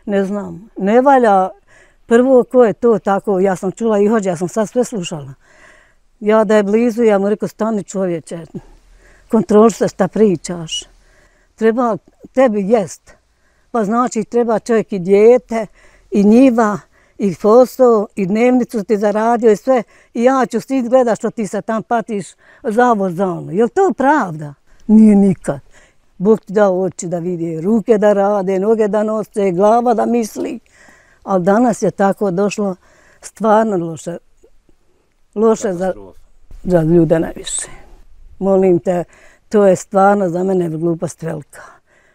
Ne znam, ne valja. Prvo, ko je to tako, ja sam čula i hođe, ja sam sad sve slušala. Ja da je blizu, ja mu rekao, stani čovječe, kontroliš šta pričaš. Treba tebi jest. Pa znači treba čovjek i dijete, i njiva, i posao, i dnevnicu ti zaradio i sve. I ja ću svi gledat što ti se tam patiš zavod za ono. Je li to pravda? Nije nikad. Bog ti dao oči da vidi, ruke da rade, noge da nose, glava da misli. Ali danas je tako došlo stvarno loše. Loše za ljude najviše. Molim te, to je stvarno za mene glupost velika.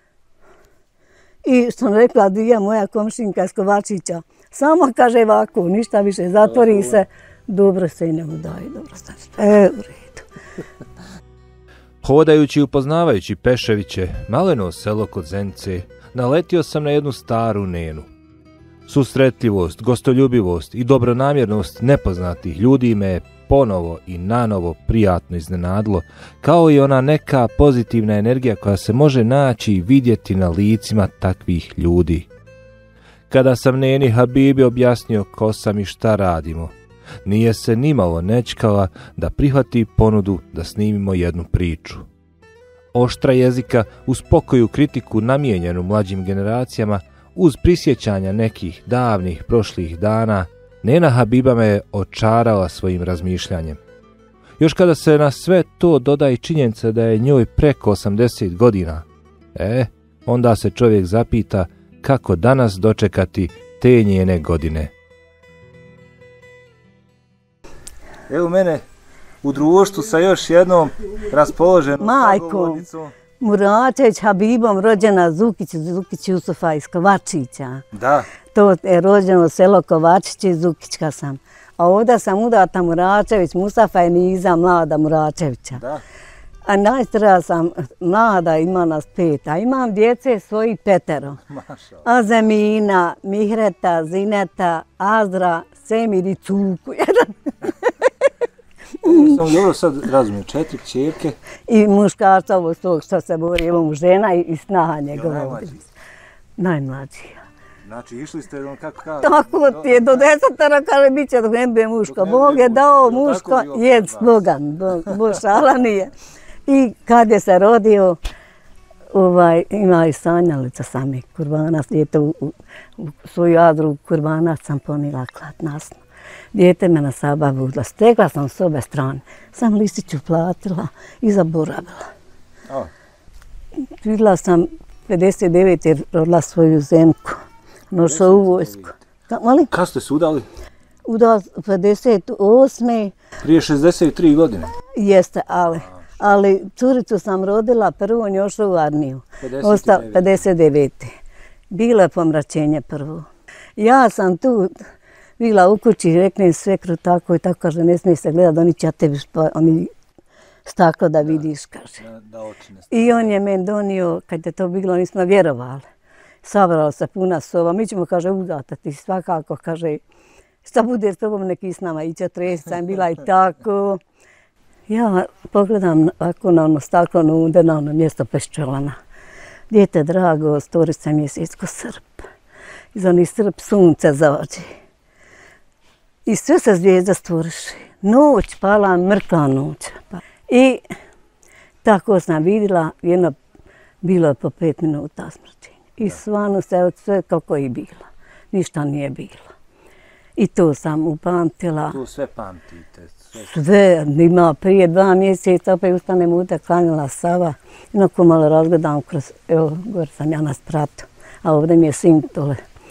I što sam rekla, Dija, moja komšinka iz Kovačića, samo kaže ovako, ništa više, zatvori se, dobro se i ne udaje, dobro se. U redu. Hodajući i upoznavajući Peševiće, maleno selo kod Zenice, naletio sam na jednu staru nenu. Susretljivost, gostoljubivost i dobronamjernost nepoznatih ljudi me ponovo i nanovo prijatno iznenadilo, kao i ona neka pozitivna energija koja se može naći i vidjeti na licima takvih ljudi. Kada sam neni Habibi objasnio ko sam i šta radimo, nije se nimalo nečkala da prihvati ponudu da snimimo jednu priču. Oštra jezika uz pokoju kritiku namijenjenu mlađim generacijama, uz prisjećanja nekih davnih prošlih dana, nena Habiba me je očarala svojim razmišljanjem. Još kada se na sve to doda i činjenica da je njoj preko 80 godina, onda se čovjek zapita kako danas dočekati te njene godine. Evo mene u društvu sa još jednom raspoloženom sagovornicom. Muračević Habibom, rođena Zukić Jusufa iz Kovačića. Da. To je rođeno selo Kovačići, Zukićka sam. A ovdje sam udata Muračević, Mustafa je Niza, mlada Muračevića. Da. A najstarija sam mlada, ima nas 5, a imam djece svoji 5. Azemina, Mihreta, Zineta, Azra, Semir i Cuku. Samo dobro sad razumijem, 4 kćerke. I muškarca ovo tog što se bori, evo mu žena i snaha njegova. Najmlađi. Znači išli ste kako kaže? Tako ti je, do 10 kaže bit će dok ne bude muško. Bog je dao muško, jed slogan, šala nije. I kad je se rodio, ima i sanjalica sami kurbana, dijete u svoju adru kurbana sam ponila klat nasno. Dijete me na Saba budla, stegla sam s obe strane, sam listiću platila i zaboravila. Vidjela sam 59 jer rodila svoju zemku, nošla u vojsku. Kad ste se udali? Udala 58. Prije 63 godine? Jeste, ali curicu sam rodila prvo, nju ošla u armiju. 59. Bilo je pomračenje prvo. Ja sam tu bila u kući, reknem svekru tako i tako, kaže, ne smije se gledati, oni će tebi oni staklo da vidiš, kaže. I on je meni donio, kad je to bilo, nismo vjerovali. Sabrala se puna soba, mi ćemo, kaže, udatati svakako, kaže, šta bude s tobom neki s nama, i 40 sam bila i tako. Ja pogledam ovako na ono staklo, na ono mjesto peščelana. Dijete drago, storica mjesecko srp. Iz onih srp sunce zađe. I sve se zvijezda stvoriše. Noć pala, mrtva noć. I tako sam vidjela, jedno bilo je po 5 minuta smrćenja. I stvarno se sve kako je bilo. Ništa nije bilo. I to sam upamtila. To sve pamtite? Sve, ima prije 2 mjeseca, opet ustanem uvijek, klanjala Sava. Inako malo razgledam kroz, evo, gore sam ja na spratu, a ovdje mi je sin tole.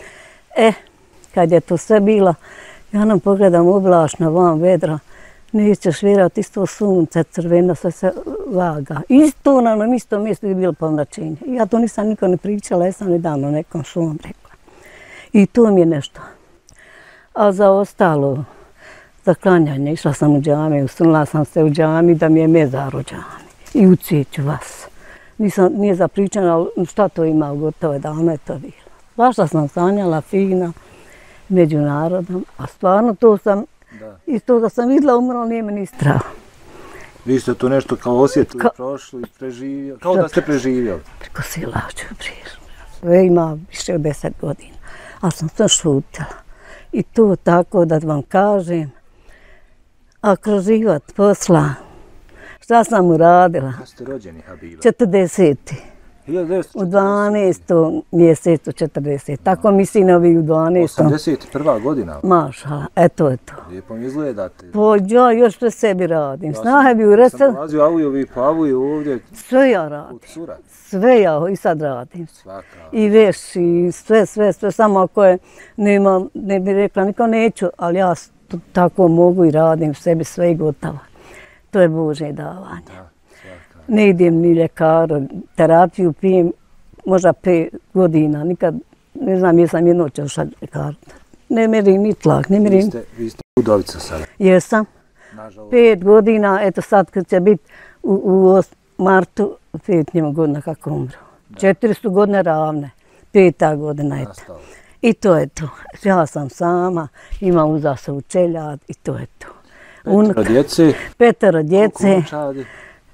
Kad je to sve bilo, ja nam pogledam oblačno, van vedra, nećeš vjerati, isto sunce, crveno, sve se vaga. Isto na onom istom mjestu je bilo pomračenje. Ja to nisam nikom ne pričala, ja sam nedavno nekom šumom rekla. I to mi je nešto. A za ostalo, za klanjanje, išla sam u džamiju, usunula sam se u džami da mi je mezar u džami. I u cvijeću vas. Nije zapričano, ali šta to ima, gotovo je davno je to bilo. Vašla sam sanjala fina među narodom, a stvarno to sam, isto da sam vidjela umrla, nije me ni strah. Vi ste to nešto kao osjetili, prošli, preživjeli, kao da ste preživjeli. Preko silaču priježu. sve ima više od 10 godina. Ali sam to šutila. I to tako da vam kažem, a kroz život posla, šta sam uradila? Kada ste rođeni, Habiba? 40. 1940. U 12. mjesecu 40. Tako mi sinovi u 12. 81. godina. Mašala, eto je to. Lijepo mi izgledate. Pa ja još sve sebi radim. Snahe bi u Ja restu. sam dolazio Avujovi pa Avuju ovdje. Sve ja radim. Od Sura. Sve ja i sad radim. Svaka. I veš, i sve. Samo ako je, ne bi rekla, niko neću, ali ja tako mogu i radim sebi sve i gotovo. To je Božje davanje. Da, svaka. Ne idem ni ljekaru, terapiju pijem možda 5 godina, nikad, ne znam, jesam jedno češat ljekaru. Ne merim ni tlak, ne merim. Vi ste udovica sada. Jesam. Nažalost. 5 godina, eto sad kad će biti u martu, 5 godina kako umru. 400 godine ravne, 5. godina eto. Nastalo. I to je to. Ja sam sama, imam uzasavu čeljad i to je to. 5 djece. 5 djece, Unučadi.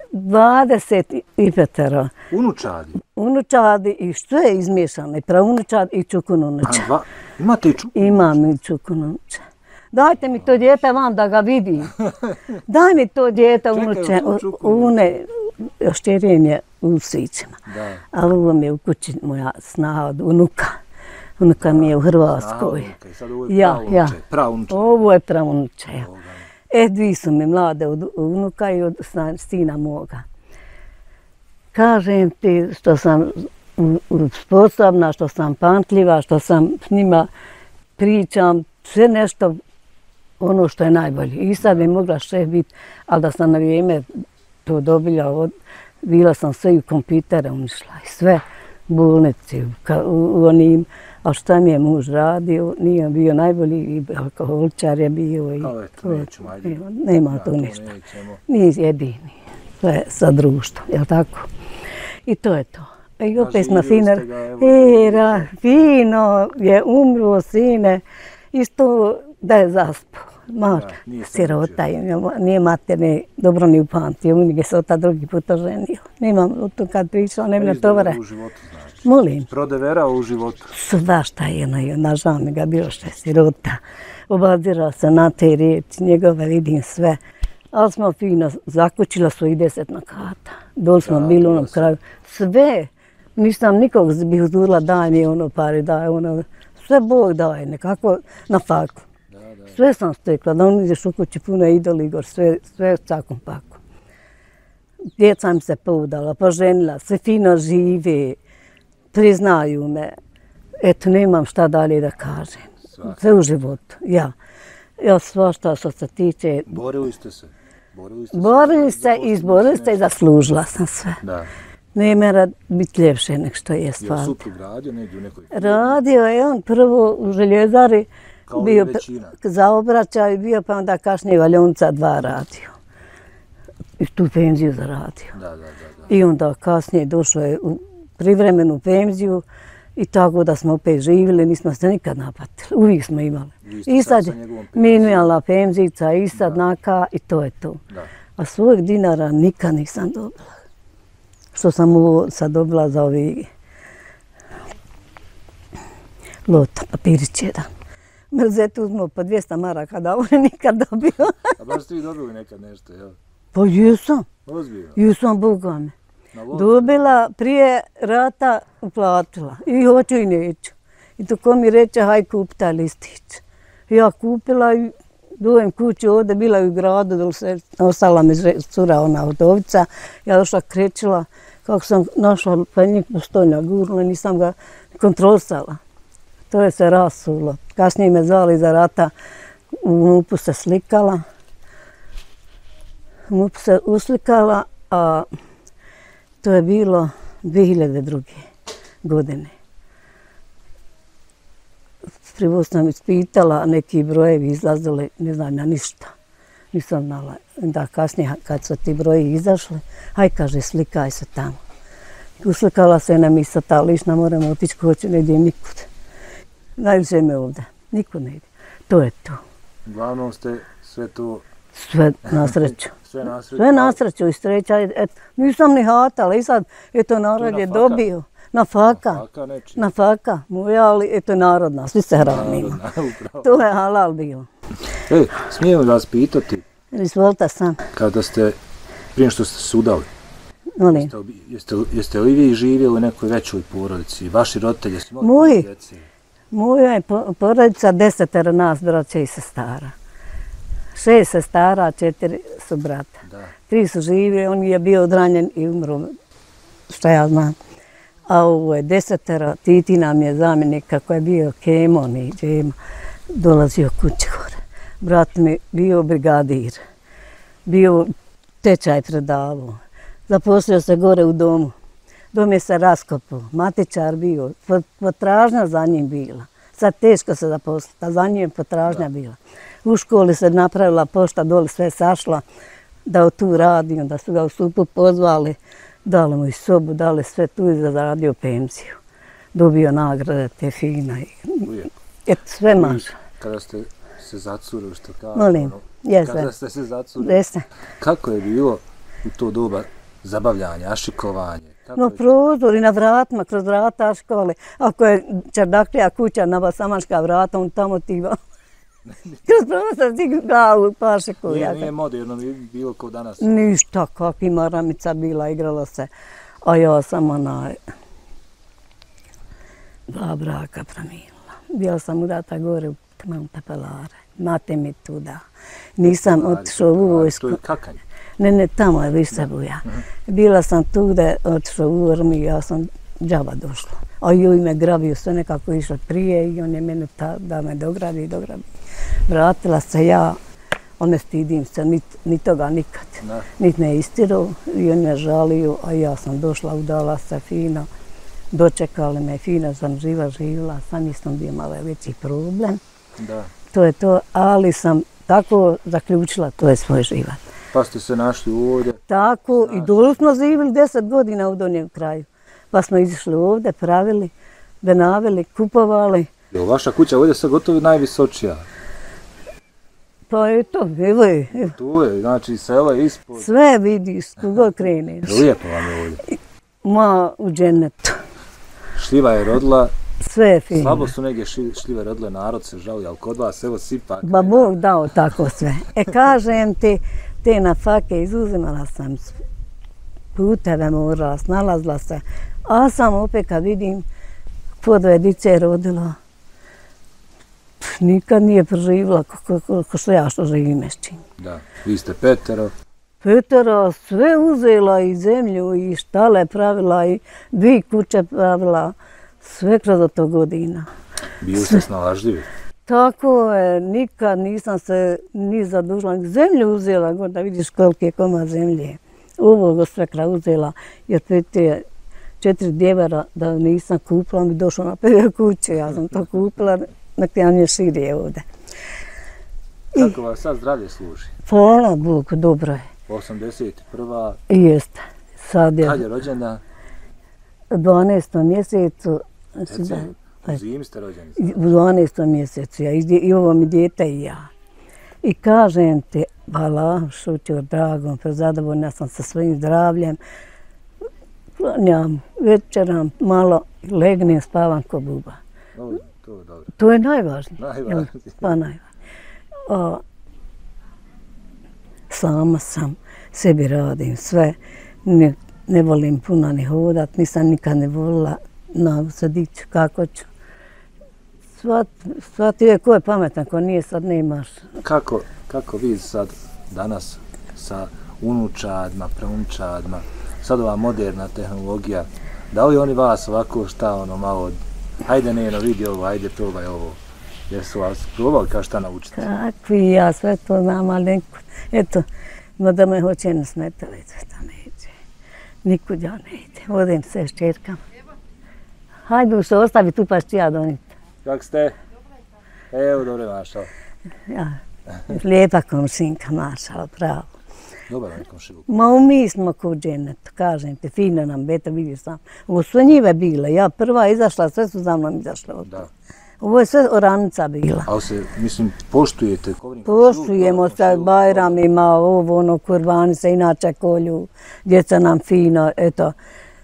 25 Unučadi. unučadi i što je izmiješano, i pravunučad i čukununuča. Imate i čukununuča? Imam i čukununuča. Dajte mi to dijete vam da ga vidim. Daj mi to dijete unuče, une štěrenje u Sićima. Da. Ali ovo mi je u kući moja snaha od unuka. Unuka mi je u Hrvatskoj. Sad ovo je pravunuče. Ovo je pravunuče, ja. Dvi su mi mlade od unuka i od sina moga. Kažem ti što sam sposobna, što sam pamtljiva, što sam s njima pričam, sve nešto ono što je najbolje. I sad bi mogla šef biti, ali da sam na vrijeme to dobila, bila sam sve u kompjutere unišla i sve bolnici u onim, a šta mi je muž radio, nije bio najbolji, i alkoholičar je bio. Nema to ništa. Nije jedini. To je sa društvom, jel tako? I to je to. I opet smo fino, fino je umro sine, isto da je zaspao. Sirota je, nije materne, dobro ni upamtio, unije se ota drugi put oženio. Nemam o to kad pričao, ne bi tovare. Molim. Prodeverao u životu. Svašta je, nažal mi ga bilo što je sirota. Obazirao se na te riječi, njegove vidim sve. Ali smo fino, zakućila su i 10 kata. Dol smo bili u onom kraju. Sve, nisam nikog bih uzurila, daj mi ono pari, daj ono. Sve Bog daje, nekako na faku. Sve sam stekla, da on ideš u kući puno idoli, igor, sve u svakom paku. Djeca mi se podala, poženila, sve fino žive, priznaju me. Eto, nemam šta dalje da kažem. Sve u životu, ja. Ja svašta što se tiče... Borili ste se? Borili se i izborili se i zaslužila sam sve. Da. Ne mora biti ljepše nek što je stvar. Je suprug radio negdje u nekoj... Radio je on prvo u željezari, bio za obraćaj, bio pa onda kasnije Valjonca 2 radio. I tu penziju zaradio. Da. I onda kasnije došlo je u privremenu penziju i tako da smo opet živjeli, nismo se nikad napatili. Uvijek smo imali. I sad minimala penzica i sad naka i to je to. A svojeg dinara nikad nisam dobila. Što sam ovo sad dobila za ovi lota, papirić jedan. Mrzet uzmo po 200 maraka da ovo nikad dobio. A baš ste vi dobili nekad nešto, jel? Pa jesam. Ozbiljno? Jesam, Boga me. Dobila, prije rata uplatila. I hoću i neću. I to ko mi reče, haj kupi taj listić. Ja kupila i dojem kući ovdje, bila u gradu, dole se ostala mi cura ona udovica. Ja došla krećila, kako sam našla penjik postojna gurla, nisam ga kontrolisala. To je se rasulo. Kasnije me zvali za rata, u MUP-u se slikala. MUP se uslikala, a to je bilo 2002. godine. Prvo sam ispitala, neki brojevi izlazili, ne znam ja ništa. Nisam znala. Da kasnije kad su ti broji izašli, haj kaže slikaj se tamo. Uslikala se na misa ta lišna, moramo otići ko hoću, ne idem nikud. Najviše me ovdje, nikud ne ide. To je to. Uglavnom ste sve to... Sve na sreću. Sve na sreću. Sve na sreću i sreća. Nisam ni hatala i sad, eto narod je dobio. Nafaka. Nafaka nečija. Nafaka. Moja, ali eto narodna, svi se hranimo. Upravo. To je halal bilo. Smijem vas pitati, Izvolite sam. kada ste, prije što ste se udali, Molim. jeste li vi živjeli u nekoj većoj porodici? Vaši roditelji su imali Moji. djece? Moja je porodica 10 nas, braća i sestara. 6 sestara, 4 su brata. Da. 3 su živi, on je bio odranjen i umro, šta ja znam. A ovo je 10, Titi nam je zamjenik, kako je bio Kemon i Džema, dolazio kući gore. Brat mi bio brigadir, bio tečaj predavao. Zaposlio se gore u domu. Dom je se raskopao, matičar bio, potražnja za njim bila. Sad teško se zaposliti, a za njim je potražnja bila. U školi se napravila pošta, dole sve sašla, da tu radi, onda su ga u supu pozvali, dali mu i sobu, dali sve tu i zaradio penziju. Dobio nagrade te fina. Eto, sve maša. Kada ste se zacurili, što kažu, Molim, jeste. kada ste se zacurili, Jeste. kako je bilo u to doba zabavljanje, ašikovanje? No prozor i na vratima, kroz vrata ašikovali. Ako je čardaklija kuća na basamaška vrata, on tamo tiba. Kroz prozor ti glavu pašikuja. Nije moderno bilo kao danas. Ništa, kakvi maramica bila, igralo se. A ja sam onaj 2 braka promijenila. Bila sam udata gore u Pepelare. Mate mi tuda. Nisam otišao u vojsku. To je kakanje. Ne, tamo je Visebuja. Bila sam tu da je otišao u armiju, ja sam džaba došla. A joj me grabio, sve nekako išlo prije i on je mene da me dograbi. Vratila se ja, ne stidim se, ni toga nikad. Niti me istirao i on me žalio, a ja sam došla, udala se fino. Dočekali me fino, sam živjela, sam nisam bio malo veći problem. Da. To je to, ali sam tako zaključila, to je svoj život. Pa ste se našli ovdje. Tako, i dole smo živjeli 10 godina u Donjem kraju. Pa smo izišli ovdje, pravili, benavili, kupovali. Je vaša kuća ovdje sad gotovo najvisočija? Pa eto, evo je. Tu je, znači sela je ispod. Sve vidiš, kogod kreneš. Lijepo vam je ovdje. Ma, u dženetu. Šljiva je rodila. Sve je fino. Slabo su negdje šljive rodile, narod se žali, ali kod vas evo sipak. Ba Bog dao tako sve. Kažem ti, te nafake izuzimala sam puteve morala, snalazila se. A sam opet kad vidim po 2 dice rodila, nikad nije preživjela ko što ja što živim s čim. Da, vi ste 5. Petero sve uzela i zemlju i štale pravila i 2 kuće pravila, sve kroz to godina. Bili ste snalažljivi. Tako je, nikad nisam se ni zadužila, zemlju uzela, da vidiš koliki je komad zemlje. Ovo sve uzela, jer 4 djevera da nisam kupila, mi došla na prve kuće, ja sam to kupila, nek ja nije širije ovdje. Kako vas sad zdravlje služi? Hvala Bogu, dobro je. 81. Jeste. Sad je Kad je rođena? u 12. mjesecu. U zimi ste rođeni? U 12. mjesecu, i ovo mi dijete i ja. I kažem ti, hvala, šuću, dragom, prezadovoljna sam sa svojim zdravljem. Klanjam, večeram, malo legnem, spavam ko buba. To je dobro. To je najvažnije. Najvažnije. Pa najvažnije. Sama sam, sebi radim sve. Ne volim puno ni hodat, nisam nikad ne volila na sadiću, kako ću. Shvatio je ko je pametan, ko nije, sad nemaš. Kako vi sad danas sa unučadima, praunučadima, sad ova moderna tehnologija, da li oni vas ovako šta malo, hajde Neno, vidi ovo, hajde probaj ovo, jer su vas probali kao šta naučiti? Kakvi, ja sve to znam, ali nekud, eto, da me hoće na smetalicu, to ne ide. Nikud ja ne ide, odim se s čerkama. Hajde se ostavi tu pa ću ja doniti. Kako ste? Evo, dobro mašala. Ja, lijepa komšinka mašala, pravo. Dobar vam je komšiluk. Ma mi smo kod dženeta, kažem ti, fino nam, beta vidiš sam. Ovo su njive bile, ja prva izašla, sve su za mnom izašle od toga. Ovo je sve oranica bila. Ali se, mislim, poštujete? Poštujemo se bajramima, ovo, kurbani se inače kolju, djeca nam fino, eto.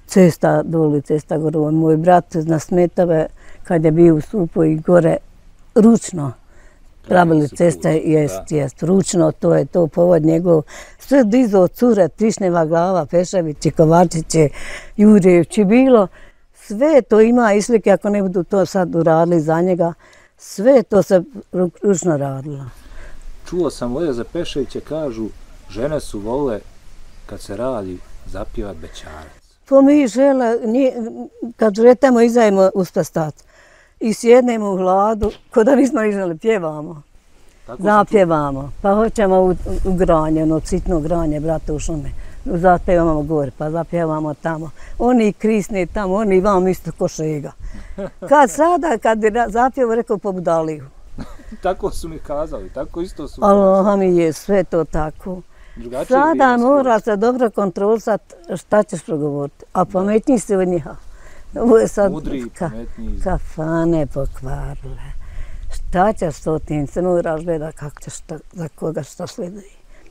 cesta doli, cesta gore. Moj brat na Smetove, kad je bio u Supu i gore, ručno pravili ceste, jest, ručno, to je to povod njegov. Sve dizo cure, Trišneva glava, Peševići, Kovačići, Jurjevići, bilo. Sve to ima izlike, ako ne budu to sad uradili za njega, sve to se ručno radilo. Čuo sam ovdje za Peševiće, kažu, žene su vole, kad se radi, zapjevat bećarac. Pa mi žele, kad žetemo, izajemo uspestat. I sjednemo u hladu, ko da nismo iželi, pjevamo. Zapjevamo. Pa hoćemo u granje, ono sitno granje, brate, u šume. Zapjevamo gore, pa zapjevamo tamo. Oni krisne tamo, oni vam isto ko šega. Kad je zapjevo, rekao po budaliju. Tako su mi kazali, tako isto su. Allah mi je sve to tako. Sada mora se dobro kontrolisati šta ćeš progovoriti, a pametniji si od njiha. Ovo je sad kafane pokvarile. Šta ćeš to tim, se moraš gledati kako ćeš za koga šta sledi.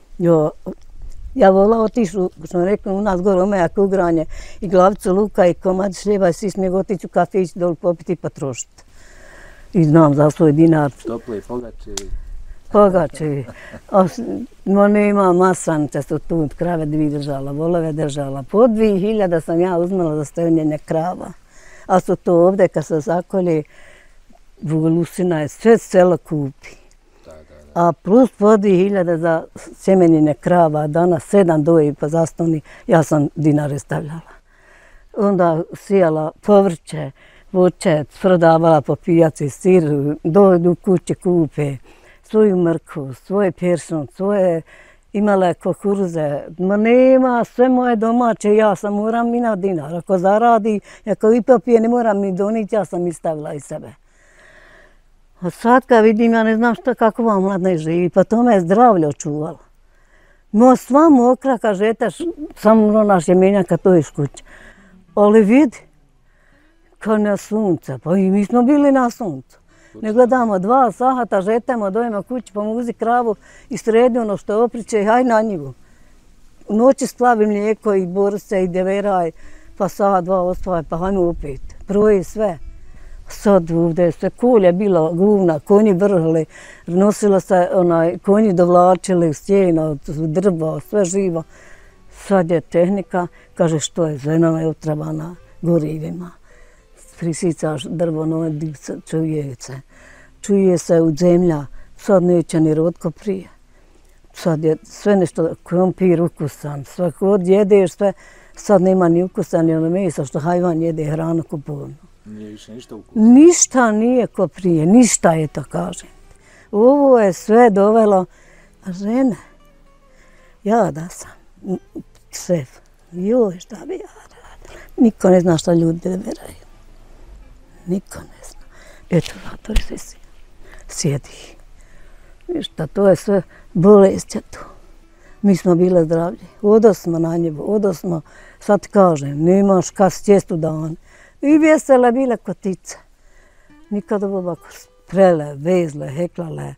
Ja vola otišu, ko sam rekla, u nas gore omejak ugranje i glavicu luka i komad šljeba i svi nego otići u kafić dolu popiti pa trošiti. I znam za svoj dinar. Tople i pogačevi. Pogačevi. Nema masanice su tu, krave dvi držala, volove držala. Po 2000 sam ja uzmela za stavljanje krava. A su to ovdje kad se zakolje, Vugolusina je sve selo kupi. A plus po 2000 za sjemenine krava, danas 7 doji pa zastavni, ja sam dinare stavljala. Onda sijala povrće, voće, prodavala po pijaci, sir, dođu kuće kupe, svoju mrkvu, svoje peršun, svoje imale kukuruze. Ma nema, sve moje domaće, ja sam moram i na dinar. Ako zaradi, ako i popije, ne moram ni doniti, ja sam istavila iz sebe. A sad kad vidim, ja ne znam kako vam mladne živi, pa to me je zdravlje očuvalo. Sva mokra, kažete, samo naš jemenjaka, to je iz kuće. Ali vidi, kao na sunce, pa i mi smo bili na suncu. Ne gledamo 2 sata, žetemo, dojemo kući, pa muzi kravu i sredi ono što opriče i haj na njivu. U noći splavi mlijeko i borce i deveraj, pa sat, 2 ospavaj, pa hajmo opet. Proji sve. Sad ovdje sve kolje bilo guvna, konji vrhli, nosilo se, konji dovlačili stijena, drva, sve živo. Sad je tehnika, kaže što je, žena je otravana gorivima. Prisicaš drvo, čuje se. Čuje se u zemlja, sad neće ni rotko prije. Sad je sve nešto, krompir ukusan, sve kod jedeš sve, sad nema ni ukusan, ni ono meso što hajvan jede hranu kupovnu. Nije više ništa ukusno? Ništa nije ko prije, ništa je to, kažem. Ovo je sve dovelo, a žene, ja da sam, sve, joj šta bi ja radila. Niko ne zna šta ljudi veraju. Niko ne zna. Eto, to je sve sjedi. Ništa, to je sve bolest je tu. Mi smo bile zdravlje. Odosmo na njebu, odosmo, sad kažem, nemaš kad stjestu dan. I vesele bile kotice. Nikad ovako sprele, vezle, heklale,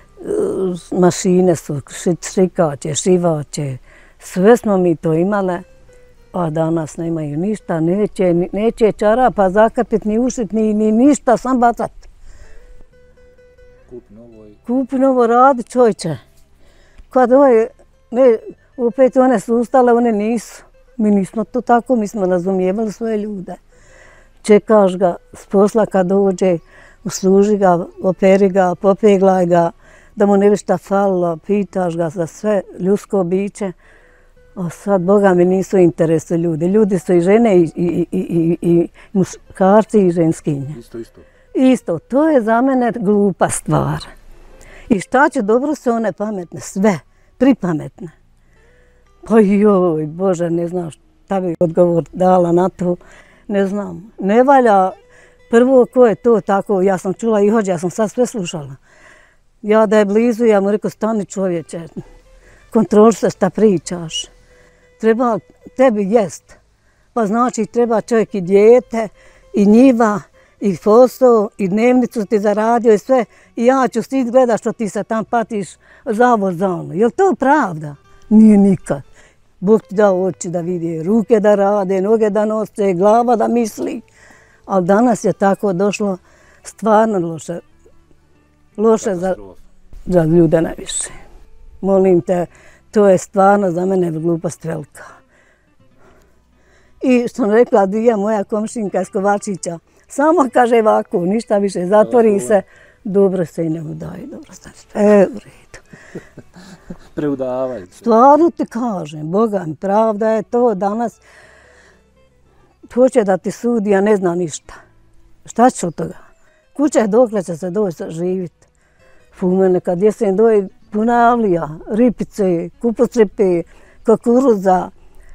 mašine su, šikače, šivače. Sve smo mi to imale, a danas nemaju ništa, neće čarapa zakrpit, ni ušit, ni ništa, sam bacat. Kupi novo, radi čovječe. Kad opet one su ustale, one nisu. Mi nismo to tako, mi smo razumijevali svoje ljude. Čekaš ga s posla kad dođe, usluži ga, operi ga, popeglaj ga, da mu ne bi šta falilo, pitaš ga za sve ljudsko biće. A sad, Boga mi nisu interesu ljudi. Ljudi su i žene i muškarci i ženskinje. Isto, to je za mene glupa stvar. I šta će, dobro su one pametne, sve, pripametne. Pa joj, Bože, ne znam šta bi odgovor dala na to. Ne znam, ne valja, prvo ko je to tako, ja sam čula i hođe, ja sam sad sve slušala. Ja da je blizu, ja mu rekao, stani čovječe, kontroliš se šta pričaš. Treba tebi jest, pa znači treba čovjek i dijete, i njiva, i posao, i dnevnicu ti zaradio i sve. I ja ću stit gledat što ti se tam patiš zavod za ono. Je li to pravda? Nije nikad. Bog ti dao oči da vidi, ruke da rade, noge da nose, glava da misli. Ali danas je tako došlo stvarno loše. Loše za ljude najviše. Molim te, to je stvarno za mene glupost velika. I što sam rekla, Dija, moja komšinka iz Kovačića, samo kaže ovako, ništa više, zatvori se, dobro se i ne udaje, dobro se ne u redu. Preudavaj se. Stvarno ti kažem, Boga mi, pravda je to danas. Hoće da ti sudi, a ne zna ništa. Šta će od toga? Kuća je dokle će se doći živjeti. Mene kad jesen doje puna avlija, ripice, kupusripe, kukuruza,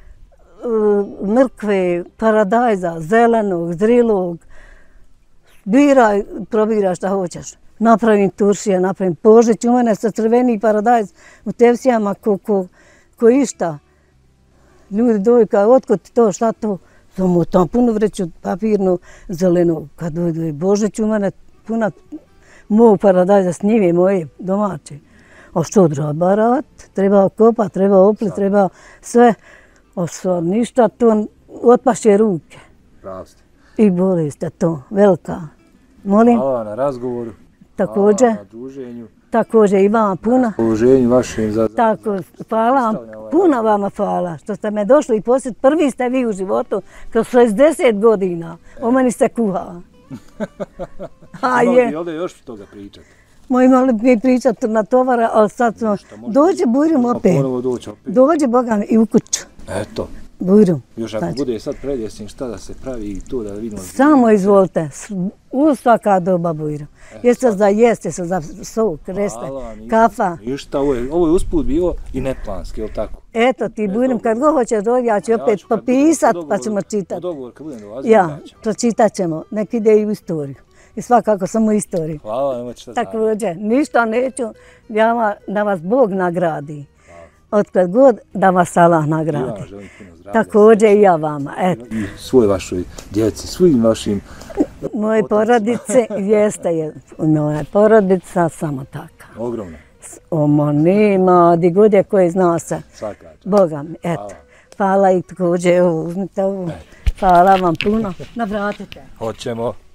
mrkve, paradajza, zelenog, zrilog. Biraj, probiraj šta hoćeš. Napravim turšije, napravim požić, u mene sa crveni paradajz u tevsijama ko išta. Ljudi doju kao, otkud ti to, šta to? Samo tam punu vreću papirnu zelenog. Kad doju Božić, u mene puna mog paradajza s njive moje domaće. A što treba rad? Treba okopat, treba oplit, treba sve. A što ništa, to otpaše ruke. Prav ste. I bolest je to, velika. Molim? Hvala na razgovoru. Također. Hvala na druženju. Također i vama puno. Položenju vašem za... Tako, hvala vam, puno vama hvala što ste me došli i posjet. Prvi ste vi u životu, kroz 60 godina. O meni ste kuha. Imali ovdje još toga pričati? Imali bi pričati na tovara, ali sad smo... Dođe Bujrum opet. Dođe Boga mi i u kuću. Eto. Bujrum. Još ako bude sad predjesim šta da se pravi i to da vidimo... Samo izvolite, u svaka doba Bujrum. Jeste za jest, jeste za sok, reste, kafa. Ništa, ovo je usput bilo i neplanski, je li tako? Eto ti Bujrum, kad god hoćeš dođi, ja ću opet popisat pa ćemo čitati. Dogovor kad budem dolazio, ja, pročitat ćemo, nek ide i u istoriju. I svakako samo istoriju. Hvala, nemojte šta znam. Također, ništa neću, da vas Bog nagradi. Otkad god da vas Allah nagradi. Ja želim puno zdravlja. Također i ja vama, eto. I svoj vašoj djeci, svim vašim... Moje porodice, jeste, moja porodica samo taka. Ogromno. Oma nema, di god je koji zna se. Svaka. Boga mi, eto. Hvala i također, uzmite ovu. Hvala vam puno. Navratite. Hoćemo.